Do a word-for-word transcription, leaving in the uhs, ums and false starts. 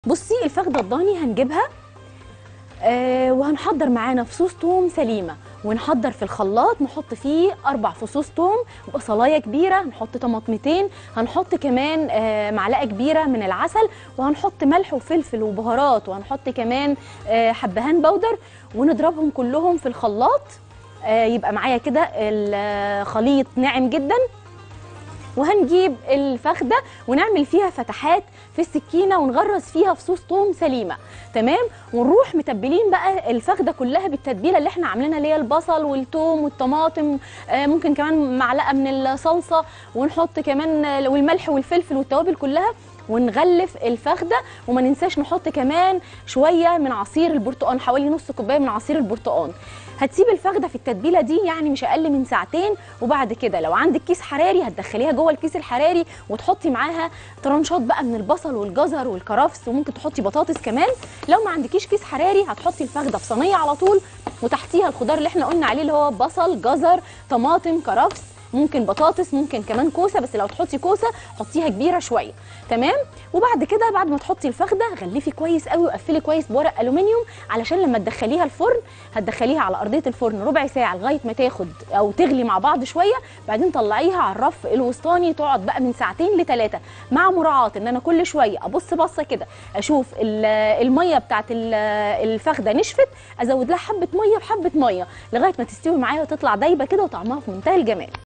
بصي الفخده الضاني هنجيبها آه وهنحضر معانا فصوص توم سليمه، ونحضر في الخلاط نحط فيه اربع فصوص توم، بصلايه كبيره، نحط طماطمتين، هنحط كمان آه معلقه كبيره من العسل، وهنحط ملح وفلفل وبهارات، وهنحط كمان آه حبهان بودر، ونضربهم كلهم في الخلاط. آه يبقى معايا كده الخليط ناعم جدا. وهنجيب الفخده ونعمل فيها فتحات في السكينه ونغرز فيها فصوص توم سليمه، تمام؟ ونروح متبلين بقى الفخده كلها بالتتبيله اللي احنا عاملينها، اللي هي البصل والثوم والطماطم، آه ممكن كمان معلقه من الصلصه، ونحط كمان والملح والفلفل والتوابل كلها، ونغلف الفخده. وما ننساش نحط كمان شويه من عصير البرتقال، حوالي نص كوبايه من عصير البرتقال. هتسيب الفخده في التتبيله دي يعني مش اقل من ساعتين، وبعد كده لو عندك كيس حراري هتدخليها جوه الكيس الحراري، وتحطي معاها طرنشات بقى من البصل والجزر والكرفس، وممكن تحطي بطاطس كمان. لو ما عندكيش كيس حراري هتحطي الفخده في صينيه على طول، وتحتيها الخضار اللي احنا قلنا عليه اللي هو بصل، جزر، طماطم، كرفس، ممكن بطاطس، ممكن كمان كوسه، بس لو تحطي كوسه حطيها كبيره شويه، تمام؟ وبعد كده بعد ما تحطي الفخده غلفي كويس قوي وقفلي كويس بورق الومنيوم، علشان لما تدخليها الفرن هتدخليها على ارضيه الفرن ربع ساعه لغايه ما تاخد او تغلي مع بعض شويه، بعدين طلعيها على الرف الوسطاني تقعد بقى من ساعتين لثلاثه، مع مراعاه ان انا كل شويه ابص بصه كده اشوف الميه بتاعت الفخده نشفت، ازود لها حبه ميه بحبه ميه لغايه ما تستوي معايا وتطلع دايبه كده وطعمها في منتهى الجمال.